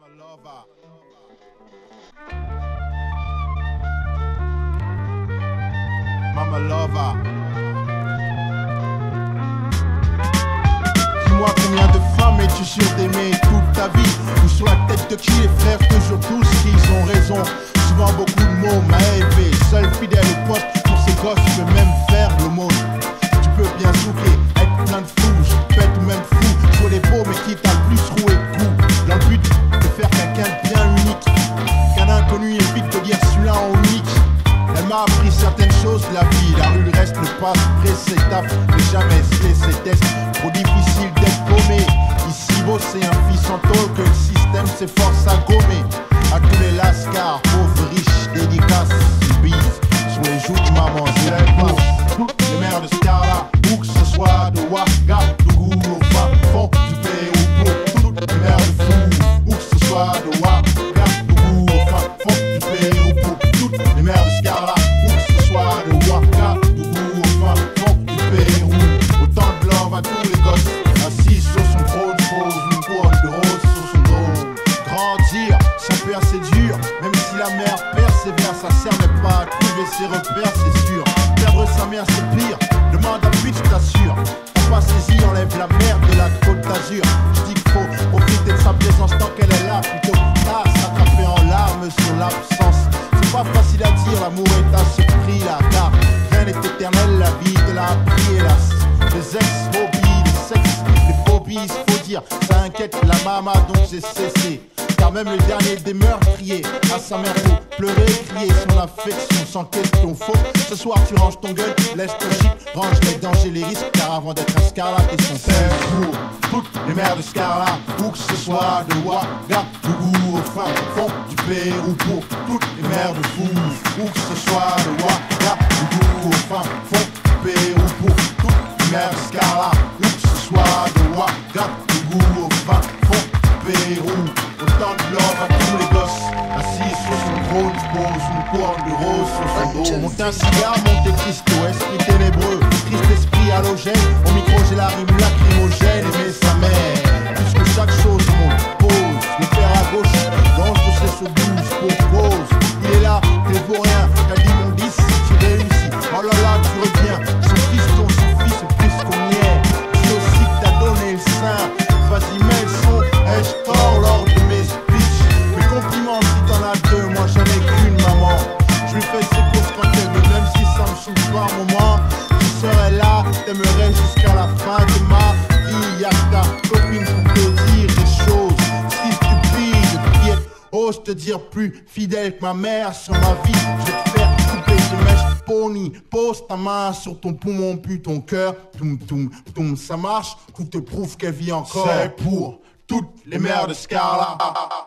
lover. Mama lover. Dis-moi combien de femmes es-tu sûr d'aimer toute ta vie? Ou sur la tête de qui les frères toujours tous qu'ils ont raison? Souvent beaucoup de mots m'a élevé, seul fidèle au poste pour ses gosses, je peux même faire l'aumône. Tu peux bien souquer, être plein de fous, je peux être même fou, jouer les beaux mais qui t'a le plus roué de coups. Dans le but de faire quelqu'un de bien unique, qu'un inconnu évite de dire celui-là en unique. Elle m'a appris certaines choses de la vie, la rue le reste ne passe pressé, taf, mais jamais se laisser test. Trop difficile d'être paumé, ici bosser un fils en tôle que le système s'efforce à gommer. À tous les lascars, pauvres, riches, dédicaces, une bise sur les joues de maman, c'est la pour toutes les mères de Scarla, où que ce soit de Ouagadougou au fin fond du Pérou, pour toutes les mères de Fou, où que ce soit de Ouagadougou au fin fond du Pérou, pour toutes les mères de Scarla, où que ce soit de Ouagadougou au fin fond du Pérou. Autant de love à tous les gosses, assis sur son trône, pose une couronne de rose sur son dos. Grandir, sans peur c'est dur, même si la mère persévère, ça servait pas à trouver ses repères, c'est sûr. Perdre sa mère c'est pire, demande à Pitch, je t'assure. On passe les y, enlève la merde de la Côte d'Azur. Je dis qu'il faut profiter de sa présence tant qu'elle est là, plutôt que s'attraper en larmes sur l'absence. C'est pas facile à dire, l'amour est à ce prix-là, car rien n'est éternel, la vie de la vie hélas. Les ex-hobbies, les sexe, les phobies, faut dire, ça inquiète la mama donc j'ai cessé. Car même le dernier des meurtriers, à sa mère faut pleurer, crier son affection sans question faux. Ce soir tu ranges ton gueule, laisse ton chip, range les dangers, les risques. Car avant d'être un Scarla, t'es son père pour toutes les mères de Scarla, où que ce soit de Ouagadougou au fin fond du Pérou, pour toutes les mères de Fou, où que ce soit de Ouagadougou au fin fond du Pérou, pour toutes les mères de Scarla, où que ce soit de Ouagadougou au fin fond du Pérou. Autant de love à tous les gosses, assis sur son trône, pose une couronne de rose sur son dos. Monte un cigare, Monte Cristo, esprit ténébreux, triste esprit halogène. Au micro j'ai la rime lacrymogène, aimer sa mère, plus que chaque chose au monde pose. Le père à gauche, l'ange de ses bouge pour cause. Il est là, t'es pour rien, t'as dit mon 10, tu réussis. Oh là là, tu reviens, son fiston, son fils, plus qu'on y est. Dis aussi que t'as donné le sein, vas-y mets le son, ai-je tort lors de mes speeches? Mes compliments si t'en as deux, moi j'en ai qu'une maman. Je lui fais ses courses quand elle veut, même si ça me saoule par moment. Je serai là, t'aimerais jusqu'à la fin de ma vie. Y'a ta copine pour te dire des choses si stupides, qui est, ose te dire plus fidèle que ma mère sur ma vie. Je vais te faire couper tes mèches pony. Pose ta main sur ton poumon, puis ton cœur. Toum toum toum, ça marche, qu'on te prouve qu'elle vit encore. C'est pour toutes les mères de Scarla.